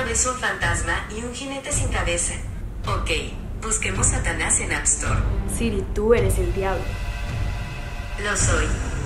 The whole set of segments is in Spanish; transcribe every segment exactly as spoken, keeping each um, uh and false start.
vez un fantasma y un jinete sin cabeza. Ok, busquemos Satanás en App Store. Siri, tú eres el diablo. Lo soy.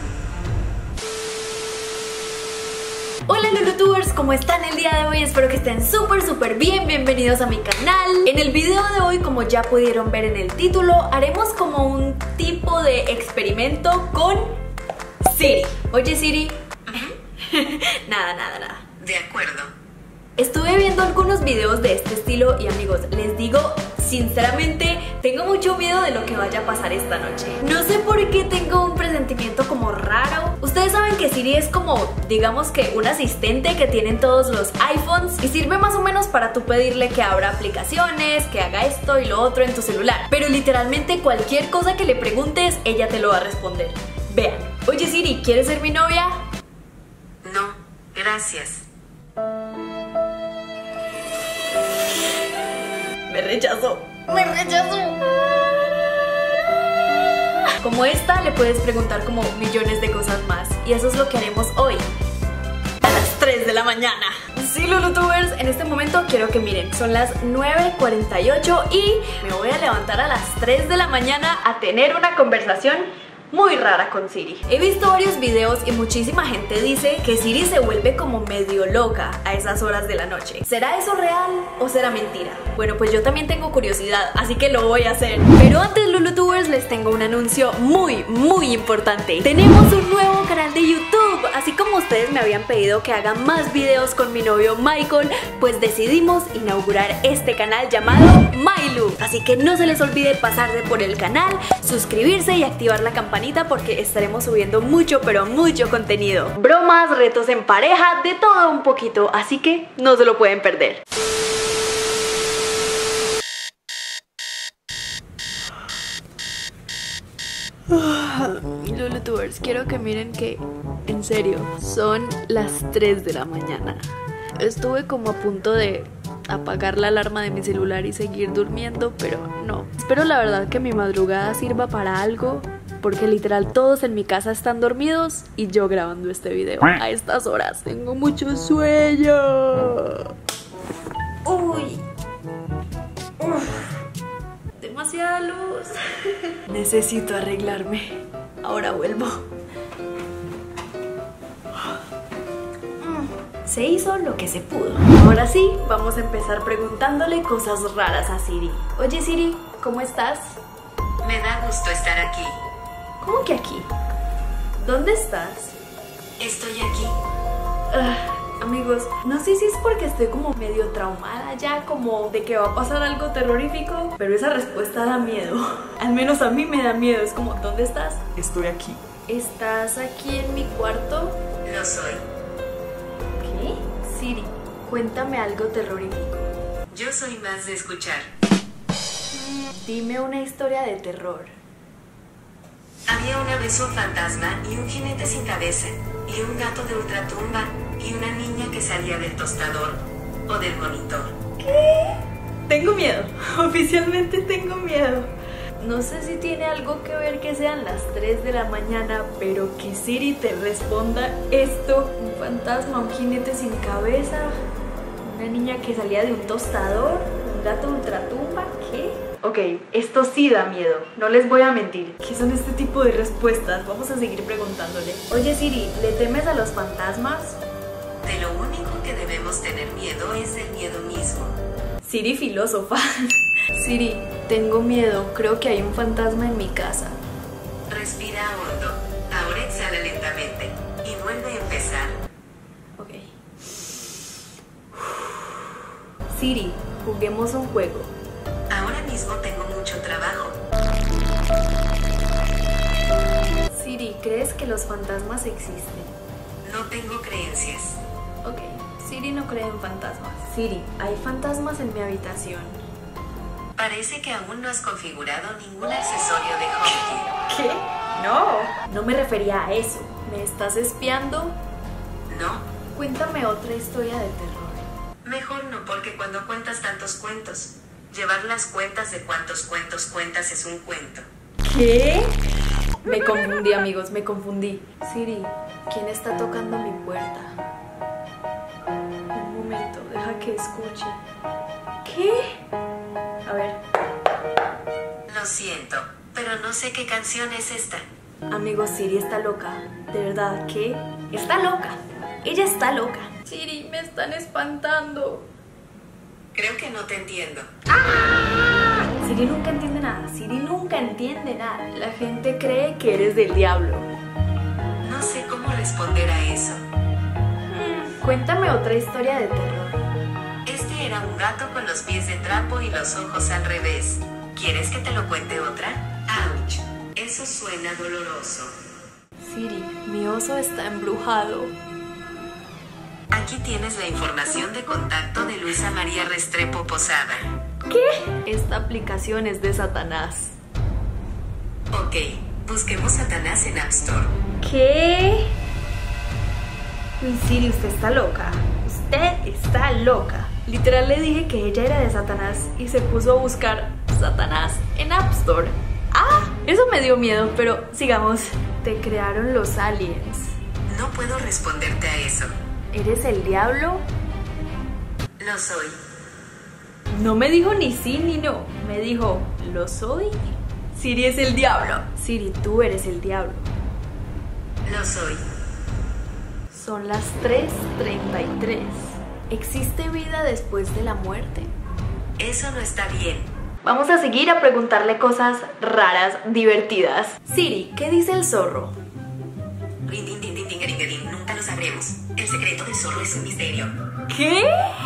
Hola LuluTubers, ¿cómo están el día de hoy? Espero que estén súper súper bien, bienvenidos a mi canal. En el video de hoy, como ya pudieron ver en el título, haremos como un tipo de experimento con Siri. Oye Siri, nada, nada, nada. De acuerdo. Estuve viendo algunos videos de este estilo y amigos, les digo sinceramente, tengo mucho miedo de lo que vaya a pasar esta noche. No sé por qué tengo un presentimiento como raro. Ustedes saben que Siri es como, digamos que un asistente que tienen todos los iPhones y sirve más o menos para tú pedirle que abra aplicaciones, que haga esto y lo otro en tu celular. Pero literalmente cualquier cosa que le preguntes, ella te lo va a responder. Vean, oye Siri, ¿quieres ser mi novia? No, gracias. Me rechazó, me rechazó. Como esta, le puedes preguntar como millones de cosas más. Y eso es lo que haremos hoy, a las tres de la mañana. Sí, LuluTubers, en este momento quiero que miren, son las nueve cuarenta y ocho y me voy a levantar a las tres de la mañana a tener una conversación muy rara con Siri. He visto varios videos y muchísima gente dice que Siri se vuelve como medio loca a esas horas de la noche. ¿Será eso real o será mentira? Bueno, pues yo también tengo curiosidad, así que lo voy a hacer. Pero antes, LuluTubers, les tengo un anuncio muy, muy importante. Tenemos un nuevo canal de YouTube. Así como ustedes me habían pedido que haga más videos con mi novio Michael, pues decidimos inaugurar este canal llamado MyLu. Así que no se les olvide pasarse por el canal, suscribirse y activar la campanita porque estaremos subiendo mucho pero mucho contenido. Bromas, retos en pareja, de todo un poquito, así que no se lo pueden perder. LuluTubers, quiero que miren que, en serio, son las tres de la mañana. Estuve como a punto de apagar la alarma de mi celular y seguir durmiendo, pero no. Espero la verdad que mi madrugada sirva para algo, porque literal todos en mi casa están dormidos y yo grabando este video a estas horas. Tengo mucho sueño. Uy. Uf. Demasiada luz. Necesito arreglarme. Ahora vuelvo. Se hizo lo que se pudo. Ahora sí, vamos a empezar preguntándole cosas raras a Siri. Oye Siri, ¿cómo estás? Me da gusto estar aquí. ¿Cómo que aquí? ¿Dónde estás? Estoy aquí. Uh, amigos, no sé si es porque estoy como medio traumada ya, como de que va a pasar algo terrorífico, pero esa respuesta da miedo. Al menos a mí me da miedo. Es como, ¿dónde estás? Estoy aquí. ¿Estás aquí en mi cuarto? Lo soy. ¿Qué? Siri, cuéntame algo terrorífico. Yo soy más de escuchar. Dime una historia de terror. Había una vez un fantasma y un jinete sin cabeza, y un gato de ultratumba, y una niña que salía del tostador, o del monitor. ¿Qué? Tengo miedo, oficialmente tengo miedo. No sé si tiene algo que ver que sean las tres de la mañana, pero que Siri te responda esto. Un fantasma, un jinete sin cabeza, una niña que salía de un tostador, un gato de ultratumba, ¿qué? Ok, esto sí da miedo, no les voy a mentir. ¿Qué son este tipo de respuestas? Vamos a seguir preguntándole. Oye Siri, ¿le temes a los fantasmas? De lo único que debemos tener miedo es del miedo mismo. Siri filósofa. Siri, tengo miedo, creo que hay un fantasma en mi casa. Respira hondo, ahora exhala lentamente, y vuelve a empezar. Ok. Siri, juguemos un juego. Ahora mismo tengo mucho trabajo. Siri, ¿crees que los fantasmas existen? No tengo creencias. Ok, Siri no cree en fantasmas. Siri, hay fantasmas en mi habitación. Parece que aún no has configurado ningún accesorio de HomeKit. ¿Qué? No. No me refería a eso. ¿Me estás espiando? No. Cuéntame otra historia de terror. Mejor no, porque cuando cuentas tantos cuentos, llevar las cuentas de cuántos cuentos cuentas es un cuento. ¿Qué? Me confundí, amigos, me confundí. Siri, ¿quién está tocando mi puerta? Un momento, deja que escuche. ¿Qué? A ver. Lo siento, pero no sé qué canción es esta. Amigos, Siri está loca. De verdad, ¿qué? Está loca. Ella está loca. Siri, me están espantando. Creo que no te entiendo. ¡Ah! Siri nunca entiende nada. Siri nunca entiende nada. La gente cree que eres del diablo. No sé cómo responder a eso. Hmm, cuéntame otra historia de terror. Este era un gato con los pies de trapo y los ojos al revés. ¿Quieres que te lo cuente otra? ¡Auch! Eso suena doloroso. Siri, mi oso está embrujado. Aquí tienes la información de contacto de Luisa María Restrepo Posada. ¿Qué? Esta aplicación es de Satanás. Ok, busquemos Satanás en App Store. ¿Qué? Uy, Siri, usted está loca. Usted está loca. Literal le dije que ella era de Satanás y se puso a buscar Satanás en App Store. Ah, eso me dio miedo, pero sigamos. Te crearon los aliens. No puedo responderte a eso. ¿Eres el diablo? Lo soy. No me dijo ni sí ni no. Me dijo, ¿lo soy? Siri es el diablo. Siri, tú eres el diablo. Lo soy. Son las tres treinta y tres. ¿Existe vida después de la muerte? Eso no está bien. Vamos a seguir a preguntarle cosas raras, divertidas. Siri, ¿qué dice el zorro? Rin, din, din, din, din, din, din. Nunca lo sabremos. El secreto del zorro es un misterio. ¿Qué?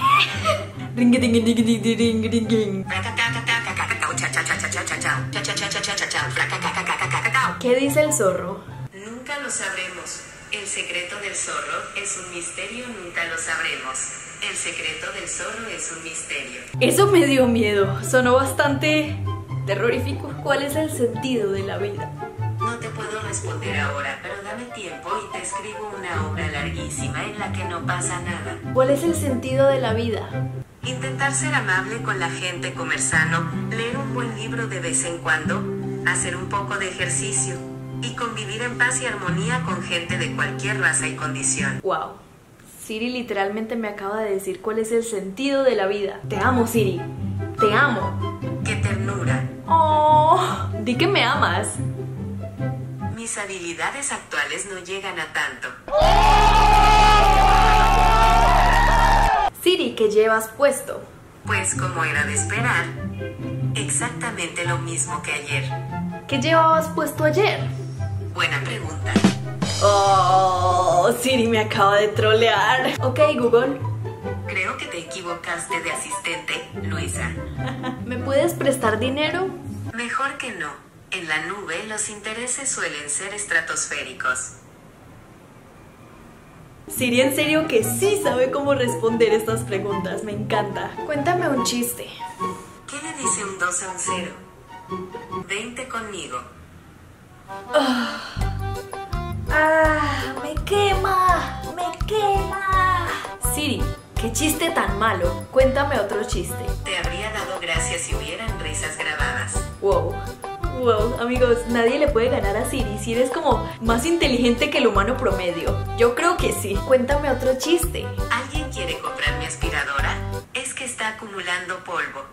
¿Qué dice el zorro? Nunca lo sabremos. El secreto del zorro es un misterio, nunca lo sabremos. El secreto del zorro es un misterio. Eso me dio miedo. Sonó bastante terrorífico. ¿Cuál es el sentido de la vida? No te puedo responder ahora, pero dame tiempo y te escribo una obra larguísima en la que no pasa nada. ¿Cuál es el sentido de la vida? Intentar ser amable con la gente, comer sano, leer un buen libro de vez en cuando, hacer un poco de ejercicio y convivir en paz y armonía con gente de cualquier raza y condición. Wow. Siri literalmente me acaba de decir cuál es el sentido de la vida. Te amo, Siri. Te amo. ¡Qué ternura! Oh, di que me amas. Mis habilidades actuales no llegan a tanto. Siri, ¿qué llevas puesto? Pues como era de esperar, exactamente lo mismo que ayer. ¿Qué llevabas puesto ayer? Buena pregunta. Oh, Siri me acaba de trolear. Ok, Google. Creo que te equivocaste de asistente, Luisa. ¿Me puedes prestar dinero? Mejor que no. En la nube los intereses suelen ser estratosféricos. Siri, en serio que sí sabe cómo responder estas preguntas. Me encanta. Cuéntame un chiste. ¿Qué le dice un dos a un cero? Vente conmigo. Ah, ah, me quema, me quema. Siri, qué chiste tan malo. Cuéntame otro chiste. Te habría dado gracias si hubieran risas grabadas. Wow. Wow, amigos, nadie le puede ganar a Siri. Siri es como más inteligente que el humano promedio. Yo creo que sí. Cuéntame otro chiste. ¿Alguien quiere comprar mi aspiradora? Es que está acumulando polvo.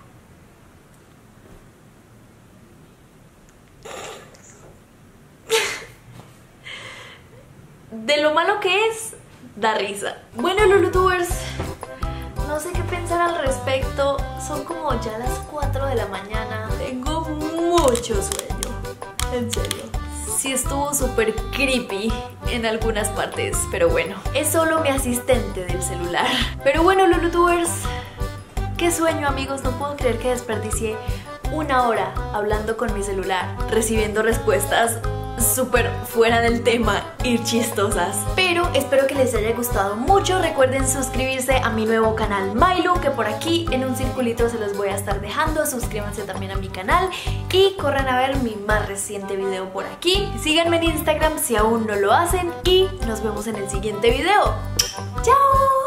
De lo malo que es, da risa. Bueno, Lulutubers, no sé qué pensar al respecto. Son como ya las cuatro de la mañana. Tengo mucho sueño. En serio. Sí estuvo súper creepy en algunas partes, pero bueno, es solo mi asistente del celular. Pero bueno, Lulutubers, qué sueño, amigos. No puedo creer que desperdicié una hora hablando con mi celular, recibiendo respuestas súper fuera del tema y chistosas. Pero espero que les haya gustado mucho. Recuerden suscribirse a mi nuevo canal Mylu, que por aquí en un circulito se los voy a estar dejando. Suscríbanse también a mi canal y corran a ver mi más reciente video por aquí. Síganme en Instagram si aún no lo hacen y nos vemos en el siguiente video. ¡Chao!